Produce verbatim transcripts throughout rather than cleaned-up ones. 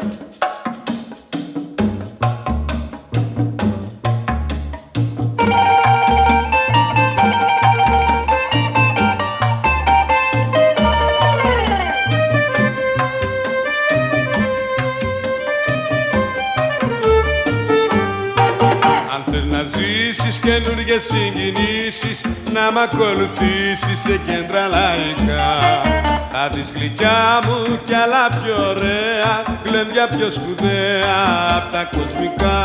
Καινούργιες συγκινήσεις να μ' ακολουθήσεις σε κέντρα λαϊκά. Θα δεις γλυκιά μου κι άλλα πιο ωραία, γλέντια πιο σπουδαία απ' τα κοσμικά.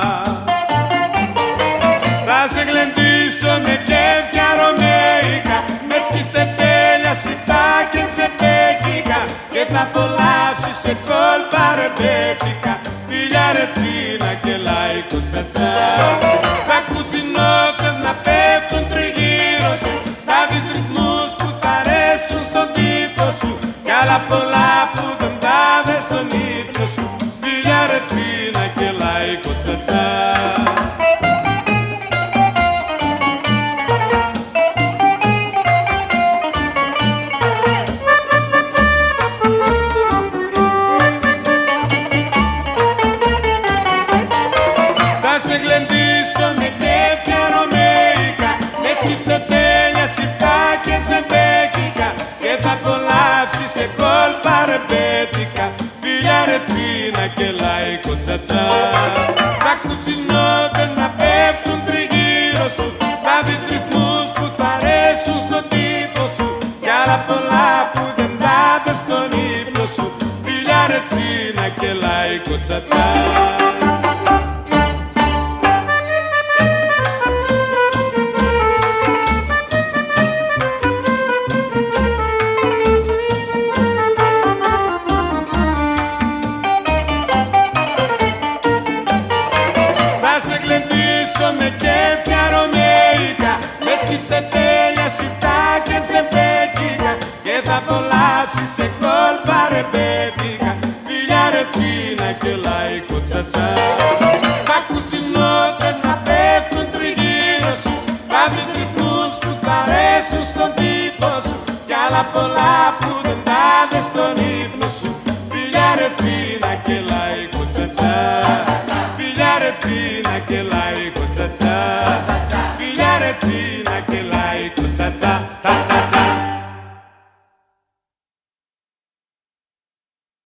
Θα σε γλεντήσω με κέφια ρωμαϊκά, με τσιφτετέλια, σιτά και ζεπέκικα, και θα απολαύσεις σε κόλπα ρεμπέτικα, φιλιά ρετσίνα και λαϊκό τσατσά. Θα ακούσεις νότες να πέφτουν τριγύρω σου, θα δεις ρυθμούς που θα αρέσουν στον κήπο σου, κι άλλα πολλά που δεν θα δες στον ύπνο σου, φιλιά ρετσίνα και λαϊκό τσατσά. Σε κόλπα ρεμπέτικα, φιλιά ρετσίνα και λαϊκό τσατσά. Θα ακούσεις νότες να πέφτουν τριγύρω σου, θα δεις ρυθμούς που θα αρέσουν στον τύπο σου, κι άλλα πολλά που δεν θα δες στον ύπνο σου, φιλιά ρετσίνα και λαϊκό τσατσά. Με κέφια ρωμαϊκά, με τσιφτετέλια, σιτά και ζεπέκικα, και θα απολαύσεις σε κόλπα ρεμπέτικα, φιλιά ρετσίνα και λαϊκό τσατσά. Θα ακούσεις νότες να πέφτουν τριγύρω σου, θα δεις ρυθμούς που θα αρέσουν στον τύπο σου, κι άλλα πολλά που δεν θα δες στον ύπνο σου, φιλιά ρετσίνα και λαϊκό τσατσά. Φιλιά ρετσίνα και λαϊκό τσατσά, φιλιά ρετσίνα.